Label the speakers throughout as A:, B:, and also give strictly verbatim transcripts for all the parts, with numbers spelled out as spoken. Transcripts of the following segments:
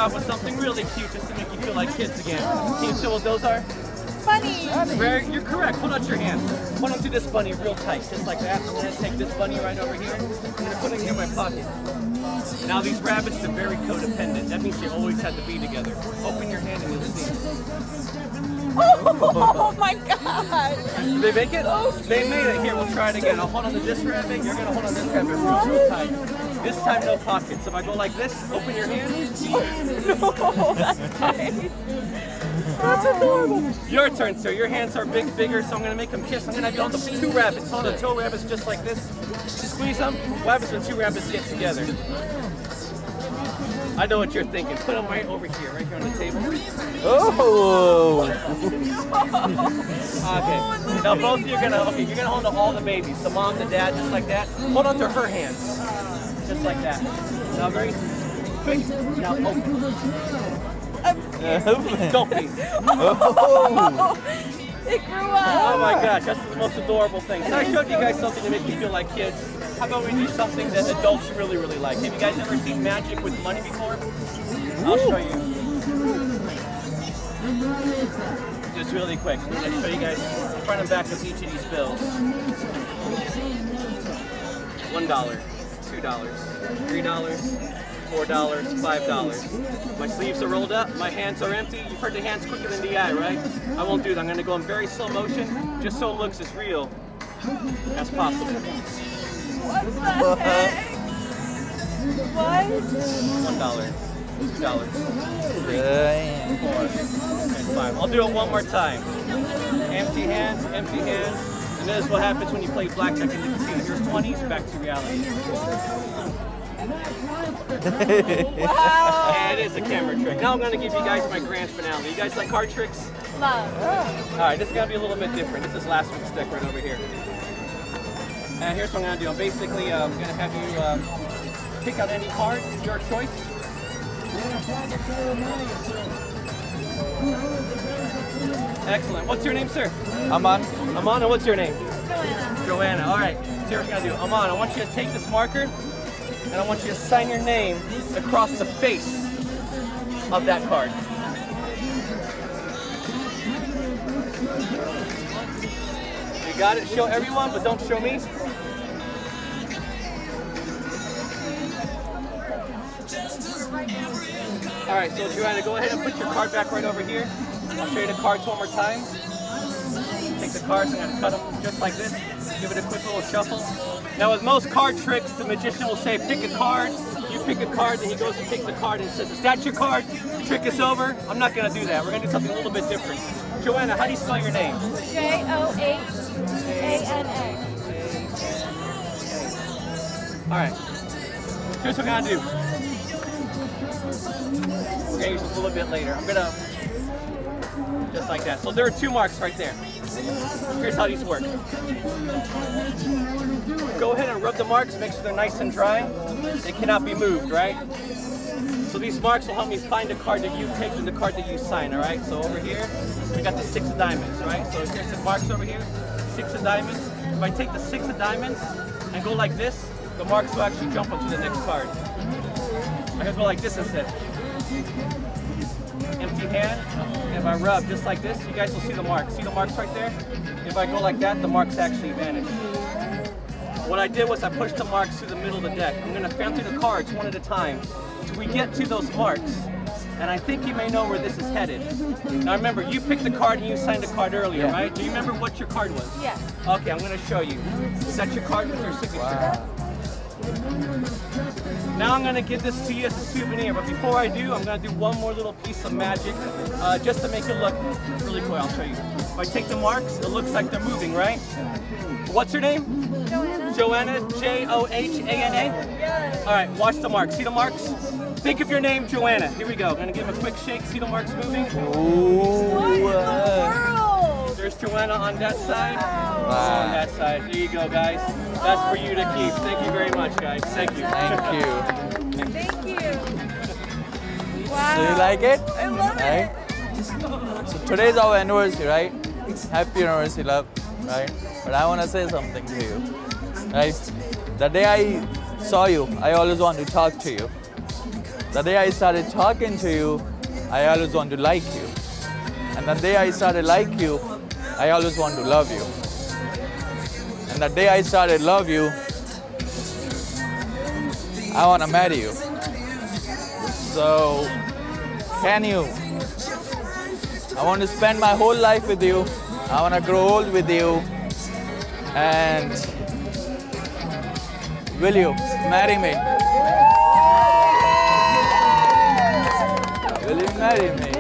A: off with something really cute just to make you feel like kids again. Can you tell what those are?
B: Bunny.
A: Very, you're correct. Hold out your hand. Hold on to this bunny real tight, just like that. I'm going to take this bunny right over here. I'm going to put it in my pocket. Now these rabbits, they're very codependent. That means they always have to be together. Open your hand and you'll see.
B: Oh my God!
A: Did they make it? They made it. Here, we'll try it again. I'll hold on to this rabbit. You're going to hold on to this rabbit real, real tight. This time, no pockets. If I go like this, open your hand.
B: No, that's tight. That's adorable.
A: Your turn, sir. Your hands are big, bigger, so I'm going to make them kiss. I'm going to have you on the two rabbits. Hold on, two rabbits just like this. Squeeze them. What happens when two rabbits get together? I know what you're thinking. Put them right over here, right here on the table.
C: Oh!
A: Okay. Now both of you are gonna okay, you're gonna hold on to all the babies. The mom, the dad, just like that. Hold on to her hands. Just like that. Now very quick. Now open. Don't be.
C: Oh!
B: It grew up.
A: Oh my gosh, that's the most adorable thing. So I showed you guys something to make you feel like kids. How about we do something that adults really, really like? Have you guys ever seen magic with money before? I'll show you. Just really quick. I'm going to show you guys front and back of each of these bills. One dollar, two dollars, three dollars, four dollars, five dollars. My sleeves are rolled up, my hands are empty. You've heard the hands quicker than the eye, right? I won't do that. I'm going to go in very slow motion, just so it looks as real as possible.
B: What the heck? What?
A: One dollar, two dollars, three, four, and five. I'll do it one more time. Empty hands, empty hands. And this is what happens when you play blackjack in the casino. Here's twenties, back to reality.
B: Wow.
A: And it is a camera trick. Now I'm going to give you guys my grand finale. You guys like card tricks?
B: Love.
A: All right, this is going to be a little bit different. This is last week's deck right over here. And here's what I'm going to do. I'm basically uh, going to have you um, pick out any card, your choice. Excellent. What's your name, sir?
C: Aman.
A: Aman, and what's your name?
B: Joanna.
A: Joanna. All right. So here's what we're going to do. Aman, I want you to take this marker, and I want you to sign your name across the face of that card. You got it? Show everyone, but don't show me. All right, so Joanna, go ahead and put your card back right over here. I'll show you the cards one more time. Take the cards, I'm going to cut them just like this. Give it a quick little shuffle. Now with most card tricks, the magician will say, pick a card. You pick a card, then he goes and takes the card and says, is that your card? Trick is over. I'm not going to do that. We're going to do something a little bit different. Joanna, how do you spell your name?
B: J O H A N A.
A: All right. Here's what we're going to do. We're going to use this a little bit later. I'm going to, just like that. So there are two marks right there. Here's how these work. Go ahead and rub the marks, make sure they're nice and dry. They cannot be moved, right? So these marks will help me find the card that you picked and the card that you sign, all right? So over here, we got the six of diamonds, right? So here's the marks over here, six of diamonds. If I take the six of diamonds and go like this, the marks will actually jump onto the next card. I can go like this instead. Empty hand, and if I rub just like this, you guys will see the marks. See the marks right there? If I go like that, the marks actually vanish. What I did was I pushed the marks through the middle of the deck. I'm going to fan through the cards one at a time till we get to those marks. And I think you may know where this is headed. Now remember, you picked the card and you signed a card earlier,
C: Yeah.
A: right? Do you remember what your card was?
B: Yes.
A: Okay, I'm going to show you. Set your card with your signature.
C: Wow.
A: Now I'm going to give this to you as a souvenir, but before I do, I'm going to do one more little piece of magic uh, just to make it look really cool. I'll show you. If I take the marks, it looks like they're moving, right? What's your name?
B: Joanna.
A: Joanna, J O H A N A?
B: Yes.
A: All right, watch the marks. See the marks? Think of your name, Joanna. Here we go. I'm going to give him a quick shake. See the marks moving?
B: What in
C: Ooh.
B: the world?
A: There's Joanna on that side.
B: Wow.
A: On that side. There you go, guys. That's for you to keep. Thank you very much, guys. Thank you.
C: Thank you.
B: Thank you. Wow.
C: Do you like it?
B: I love
C: Right?
B: it.
C: So today's our anniversary, right? Happy anniversary, love. Right? But I want to say something to you. Right? The day I saw you, I always want to talk to you. The day I started talking to you, I always want to like you. And the day I started like you, I always want to love you. And the day I started love you, I want to marry you. So, can you? I want to spend my whole life with you. I want to grow old with you. And will you marry me? Will you marry me?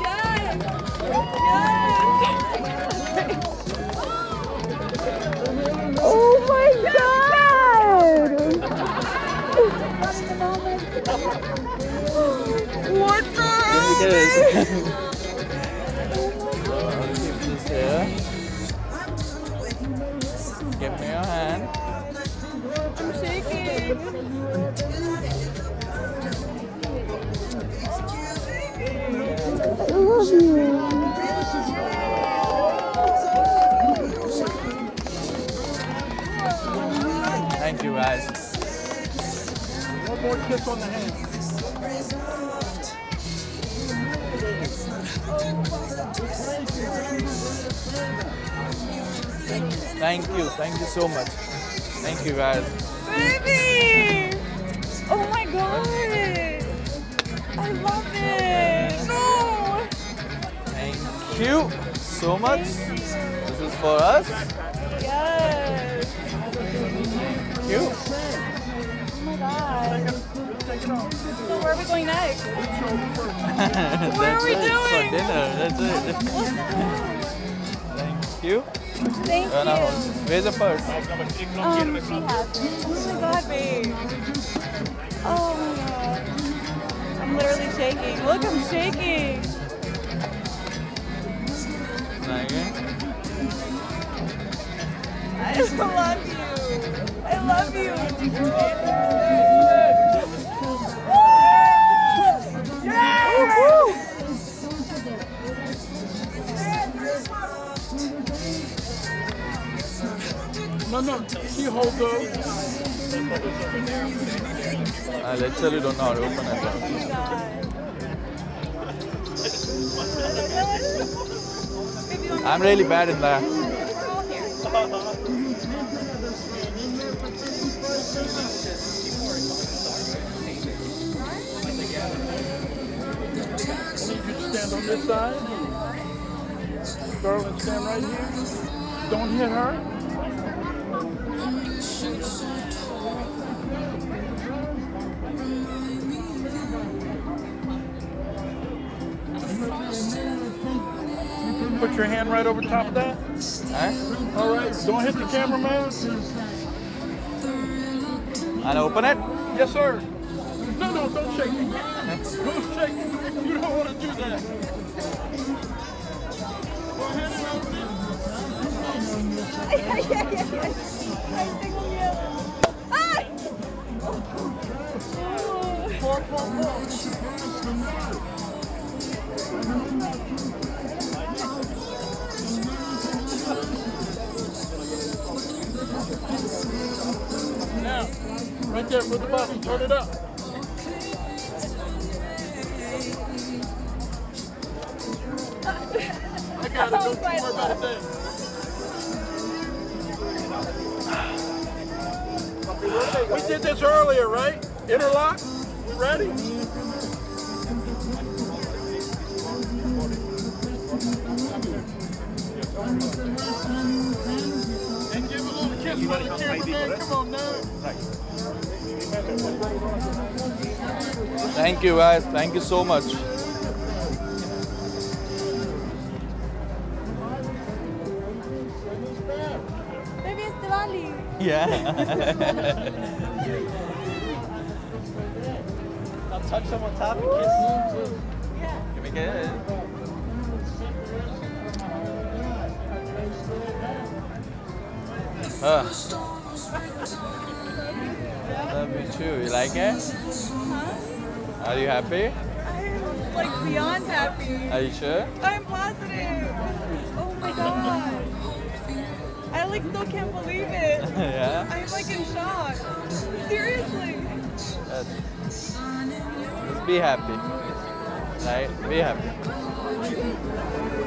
B: Oh my God! What the?
C: Let me get it. I'll keep this here. Give me your hand.
B: I'm shaking. I love you.
C: Thank you, guys.
A: One more kiss on the hand.
C: Thank you. Thank you so much. Thank you, guys.
B: Baby! Oh my God! I love it! No!
C: Thank you so much.
B: Thank you.
C: This is for us.
B: Yes!
C: Thank you.
B: Oh my God! So where are we going next?
C: That's
B: What are we
C: it.
B: doing?
C: For dinner. That's it.
B: Let's go!
C: Thank you.
B: Thank
C: Run out.
B: you!
C: Where's the purse?
B: Um, she has it. Oh my God, babe! Oh my God! I'm literally shaking. Look, I'm shaking!
C: Thank you.
B: I love you! I love you! Yeah!
A: No, no, she holds those.
C: I literally don't know how to open it. Now. I'm really bad in that.
A: I need you to stand on this side. Darling, stand right here. Don't hit her. Put your hand right over top of that.
C: Huh?
A: All right. Don't hit the cameraman.
C: And open it?
A: Yes, sir. No, no, don't shake me. Don't shake me. You don't want to do that. Go ahead and open it.
B: Yeah, yeah, yeah, yeah. I think we will. Ah! Pull, pull, pull.
A: Now, right there with the button, turn it up. I got it, don't you worry about a thing. We did this earlier, right? Interlock, we ready? And give a little kiss for the cameraman, come on now.
C: Thank you, guys. Thank you so much.
B: Baby, it's Diwali.
C: Yeah.
A: I'll touch them on top and kiss.
B: Yeah.
C: Can we get it? Ah. Love you too. You like it?
B: Huh?
C: Are you happy?
B: I'm like beyond happy.
C: Are you sure?
B: I'm positive. Oh my God. I like still can't believe it.
C: Yeah?
B: I'm like in shock. Seriously.
C: That's, that's Be happy. Right? Be happy.